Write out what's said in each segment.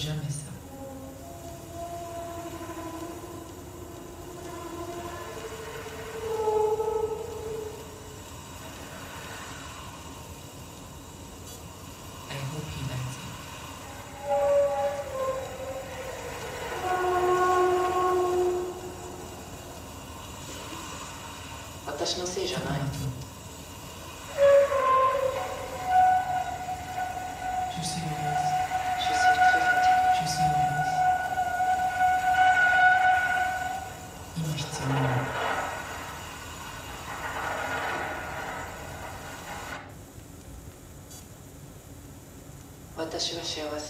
jamais ça. I hope he likes it. Watashi no seiじゃない。 Je suis heureuse. Je suis très fatiguée. Je suis heureuse.今必要なの。 私は幸せ。 疲れ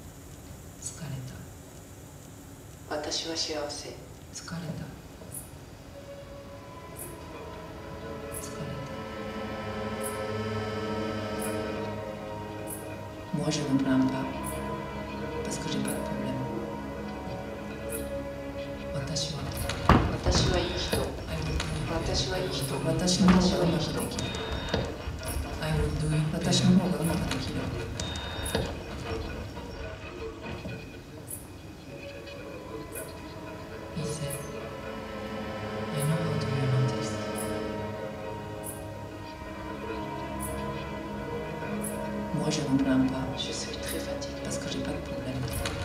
た。 私は幸せ。 疲れた。疲れた。Moi, je ne me plains pas, parce que j'ai pas de problème. Watashi はいい人。私はいい人。 私の方がうまくできる。I will do it. 私の方がうまくできる。He said, I know how to be honest. Moi, je ne me plains pas. Je suis très fatiguée. Parce que j'ai pas de problème.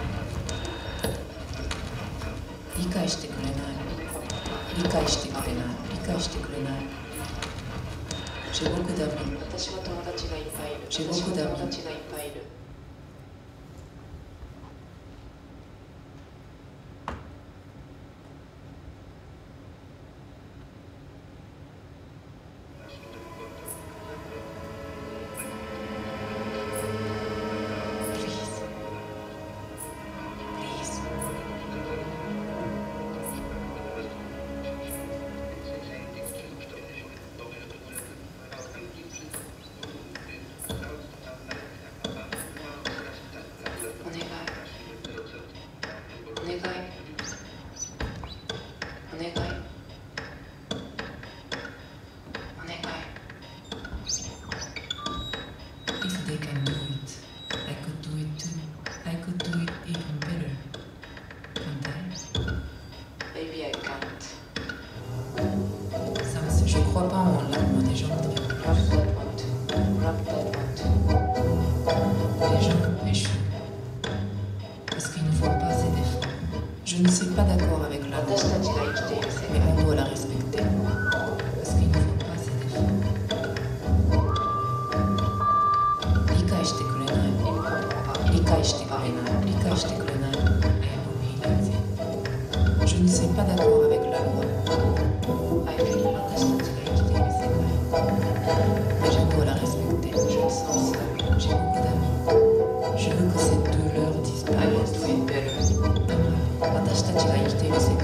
理解してくれない。理解してくれない。理解してくれない。J'ai beaucoup d'amis. 私は友達がいっぱいいる。 J'ai 私 beaucoup は友 d'amis. 達がいっぱいいる。If they can do it, I could do it too. I could do it even better. Can't I? Maybe I can't. Je crois pas en l'amour des gens très Rap that one too. Rap that one too. Les gens échouent. Parce qu'ils ne font pas assez d'efforts. Je ne suis pas d'accord avec la loi, 私たちが生きている世 mais 界。 on doit la respecter. Parce qu'ils ne font pas assez d'efforts. 理解してくれない。理解してくれない。理解してくれない。I hope he likes it. Je ne suis pas d'accord avec la loi. I feel 私たちが生きている世界。 Mais je dois la respecter. Je me sens seule. J'ai beaucoup d'amis. Je veux que cette douleur I will disparaisse. do it better. 私たちが生きている世界。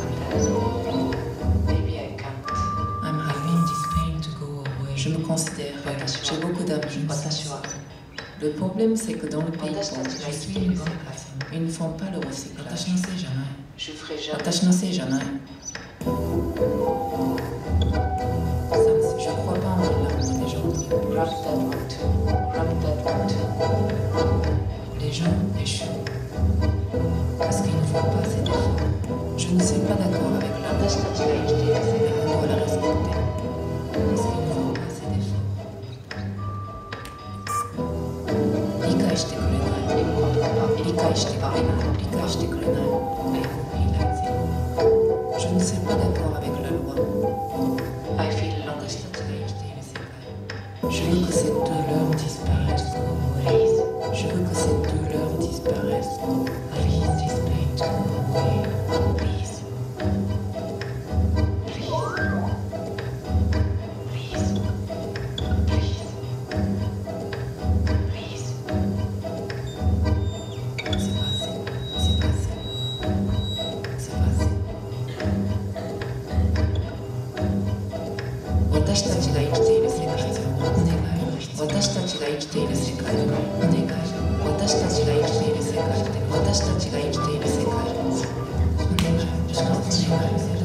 Maybe I can't. I'm having this pain to go away. Je me considère. J'ai beaucoup d'amis. 私は Le problème, c'est que dans le pays, 私たちが je 生き suis てい une る bonne 世界。 personne. Ils ne font pas le recyclage. 私のせいじゃない。 Je ferai jamais. 私のせいじゃない。Je crois pas en l'amour des gens. Rap that one too. Rap that one too. Les gens échouent. Parce qu'ils ne font pas assez d'efforts. Je ne suis pas d'accord avec la loi, 私たちが生きている世 mais 界。 on doit la respecter. Parce qu'ils ne font pas assez d'efforts. 理解してくれない。理解してくれない。理解してくれない。I hope he likes it. Je ne suis pas d'accord avec la loi. I feel lonely. 私たちが生きている世界。Je veux que cette douleur disparaisse. Please. Je veux que cette douleur disparaisse. Please this pain to go away. Please. Please. Please. Please. Please. C'est passé. C'est passé. C'est passé. 私たちが生きている世界。お願い。私たちが生きている世界。お願い。私たちが生きている世界。私たちが生きている世界。お願い。お願い。